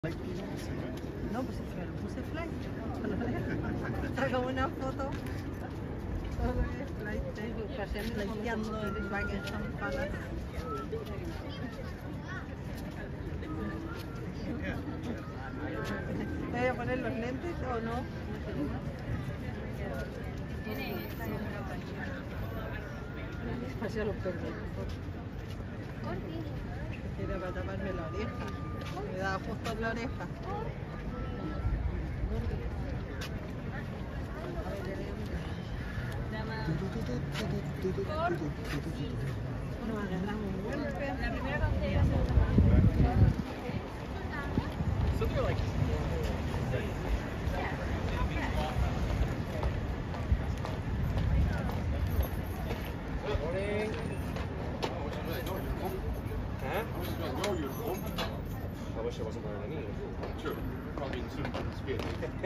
No, pues es que lo puse flight. Sacamos una foto. Todo es flight. Pasé flighteando el Buckingham Palace. ¿Me voy a poner los lentes o no? Pasé a los perros. Era para taparme la oreja. Me daba justo en la oreja. Nos agarramos un golpe. La primera consideración. I wish I wasn't wearing any uniform. Sure, probably in some speed.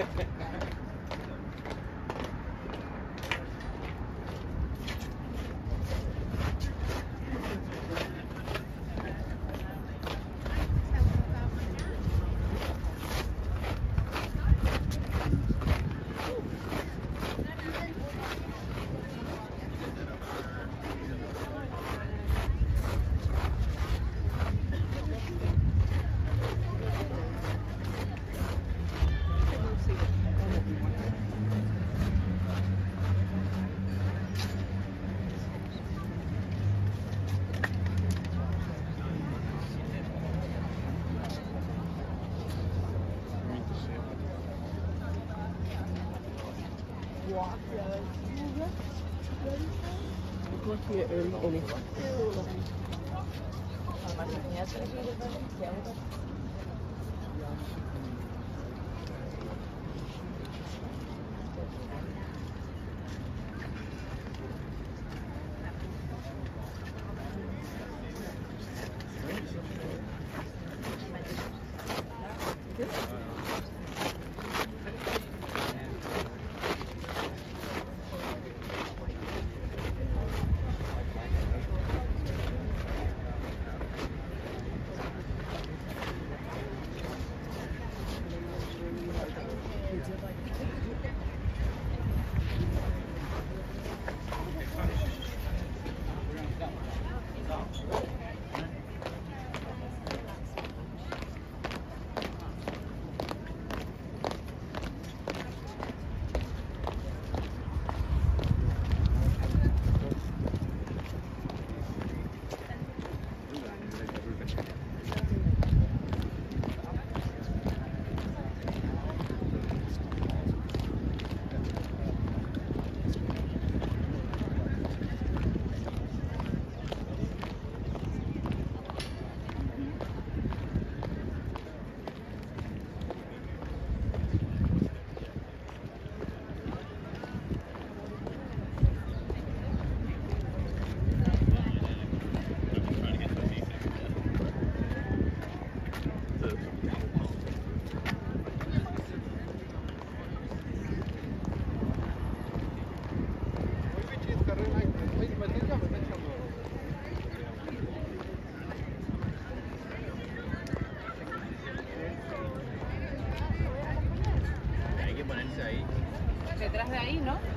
Detrás de ahí, ¿no?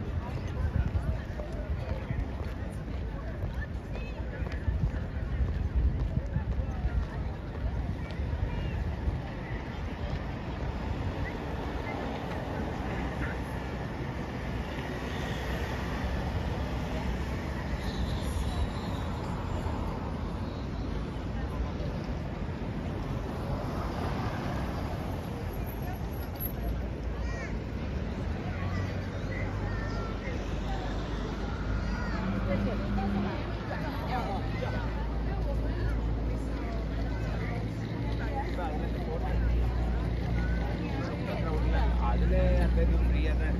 അതില് എന്തായാലും free ആണ്